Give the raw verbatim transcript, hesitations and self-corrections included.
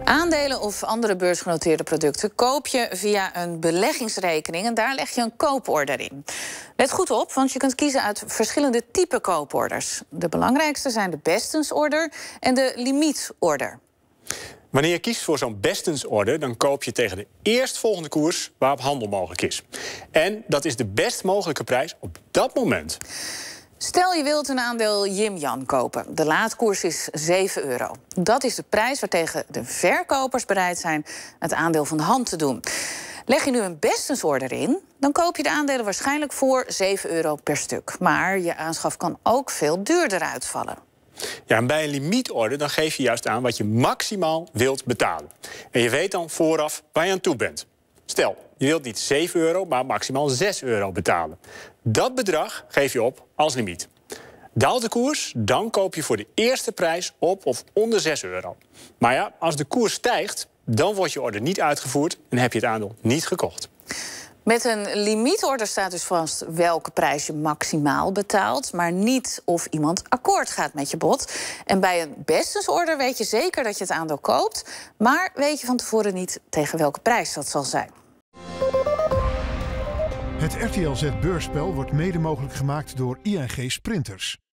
Aandelen of andere beursgenoteerde producten koop je via een beleggingsrekening en daar leg je een kooporder in. Let goed op, want je kunt kiezen uit verschillende typen kooporders. De belangrijkste zijn de Bestens-order en de Limiet-order. Wanneer je kiest voor zo'n Bestens-order, dan koop je tegen de eerstvolgende koers waarop handel mogelijk is. En dat is de best mogelijke prijs op dat moment. Stel je wilt een aandeel Yim-Yan kopen. De laadkoers is zeven euro. Dat is de prijs waartegen de verkopers bereid zijn het aandeel van de hand te doen. Leg je nu een Bestens-order in, dan koop je de aandelen waarschijnlijk voor zeven euro per stuk. Maar je aanschaf kan ook veel duurder uitvallen. Ja, en bij een limiet-order dan geef je juist aan wat je maximaal wilt betalen. En je weet dan vooraf waar je aan toe bent. Stel, je wilt niet zeven euro, maar maximaal zes euro betalen. Dat bedrag geef je op als limiet. Daalt de koers, dan koop je voor de eerste prijs op of onder zes euro. Maar ja, als de koers stijgt, dan wordt je order niet uitgevoerd en heb je het aandeel niet gekocht. Met een limietorder staat dus vast welke prijs je maximaal betaalt, maar niet of iemand akkoord gaat met je bod. En bij een Bestens-order weet je zeker dat je het aandeel koopt, maar weet je van tevoren niet tegen welke prijs dat zal zijn. Het R T L Z Beursspel wordt mede mogelijk gemaakt door I N G Sprinters.